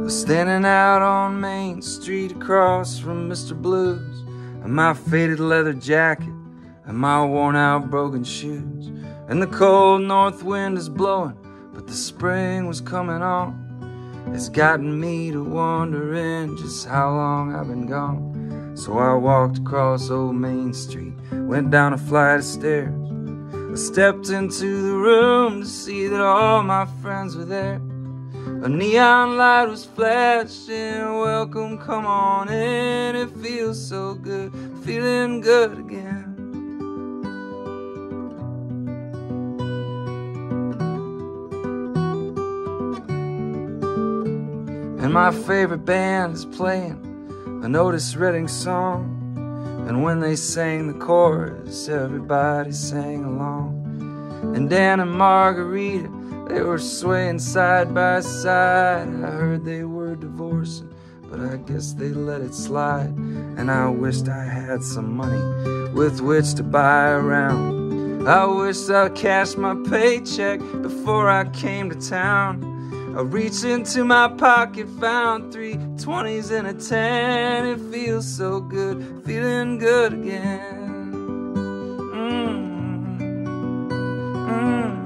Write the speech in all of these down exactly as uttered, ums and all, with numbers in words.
was standing out on Main Street across from Mister Blues, and my faded leather jacket and my worn out Brogan shoes. And the cold north wind is blowing, but the spring was coming on. It's gotten me to wondering just how long I've been gone. So I walked across old Main Street, went down a flight of stairs. I stepped into the room to see that all my friends were there. A neon light was flashing, welcome, come on in. It feels so good, feeling good again. And my favorite band is playing an Otis Redding song. And when they sang the chorus, everybody sang along. And Dan and Margarita, they were swaying side by side. I heard they were divorcing, but I guess they let it slide. And I wished I had some money with which to buy a round. I wished I'd cashed my paycheck before I came to town. I reached into my pocket, found three twenties and a ten. It feels so good, feeling good again. Mm. Mm.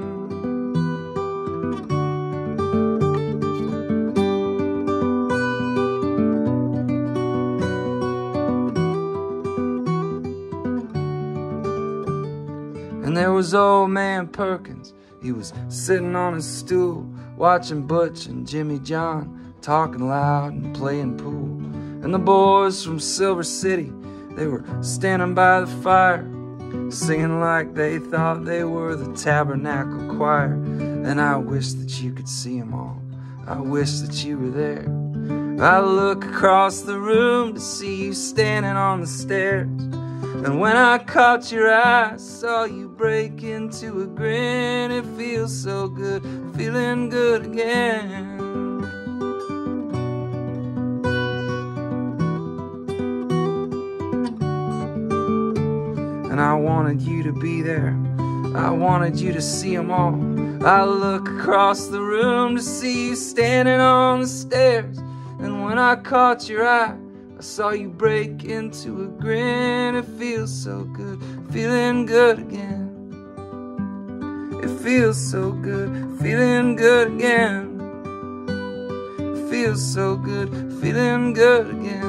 And there was old man Perkins. He was sitting on his stool, watching Butch and Jimmy John, talking loud and playing pool. And the boys from Silver City, they were standing by the fire, singing like they thought they were the Tabernacle Choir. And I wish that you could see them all, I wish that you were there. I look across the room to see you standing on the stairs. And when I caught your eye, I saw you break into a grin. It feels so good, feeling good again. And I wanted you to be there, I wanted you to see them all. I look across the room to see you standing on the stairs. And when I caught your eye, I saw you break into a grin. It feels so good, feeling good again. It feels so good, feeling good again. It feels so good, feeling good again.